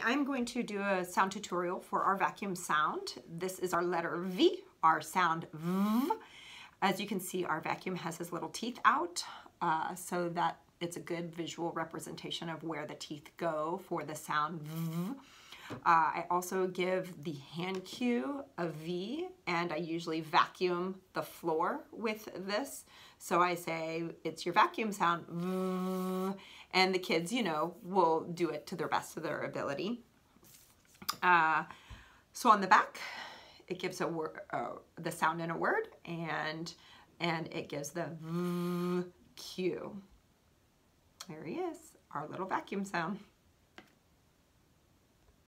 I'm going to do a sound tutorial for our vacuum sound. This is our letter V, our sound V. As you can see, our vacuum has his little teeth out, so that it's a good visual representation of where the teeth go for the sound V. I also give the hand cue a V, and I usually vacuum the floor with this. So I say, it's your vacuum sound, V, and the kids, you know, will do it to their best of their ability. So on the back, it gives a word, the sound in a word, and it gives the V cue. There he is, our little vacuum sound.